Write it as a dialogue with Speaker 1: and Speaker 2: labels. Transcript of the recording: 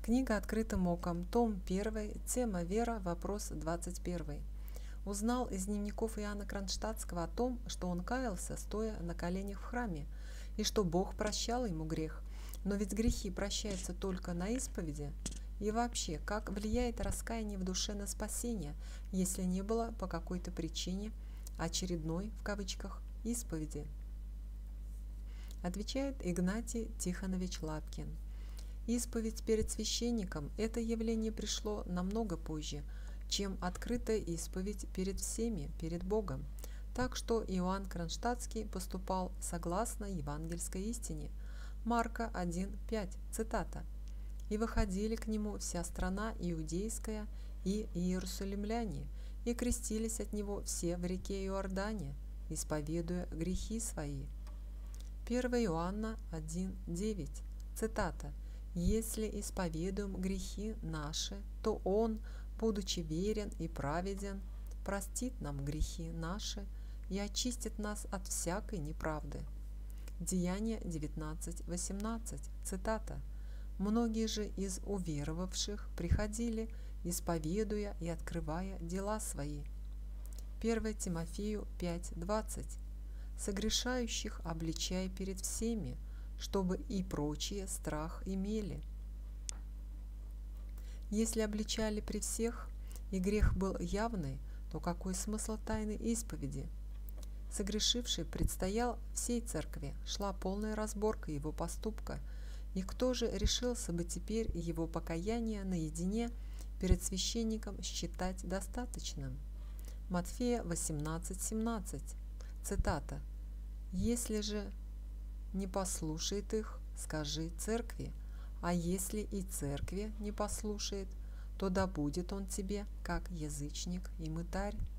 Speaker 1: Книга «Открытым оком», том 1, тема «Вера», вопрос 21. Узнал из дневников Иоанна Кронштадтского о том, что он каялся, стоя на коленях в храме, и что Бог прощал ему грех. Но ведь грехи прощаются только на исповеди. И вообще, как влияет раскаяние в душе на спасение, если не было по какой-то причине очередной, в кавычках, исповеди? Отвечает Игнатий Тихонович Лапкин. Исповедь перед священником – это явление пришло намного позже, чем открытая исповедь перед всеми, перед Богом. Так что Иоанн Кронштадтский поступал согласно евангельской истине. Марка 1:5, цитата. «И выходили к нему вся страна иудейская и иерусалимляне, и крестились от него все в реке Иордане, исповедуя грехи свои». 1 Иоанна 1:9, цитата. «Если исповедуем грехи наши, то Он, будучи верен и праведен, простит нам грехи наши и очистит нас от всякой неправды». Деяния 19:18, цитата. «Многие же из уверовавших приходили, исповедуя и открывая дела свои». 1 Тимофею 5:20. «Согрешающих обличай перед всеми, чтобы и прочие страх имели». Если обличали при всех, и грех был явный, то какой смысл тайной исповеди? Согрешивший предстоял всей церкви, шла полная разборка его поступка, и кто же решился бы теперь его покаяние наедине перед священником считать достаточным? Матфея 18:17, цитата. «Если же не послушает их, скажи церкви, а если и церкви не послушает, то да будет он тебе, как язычник и мытарь».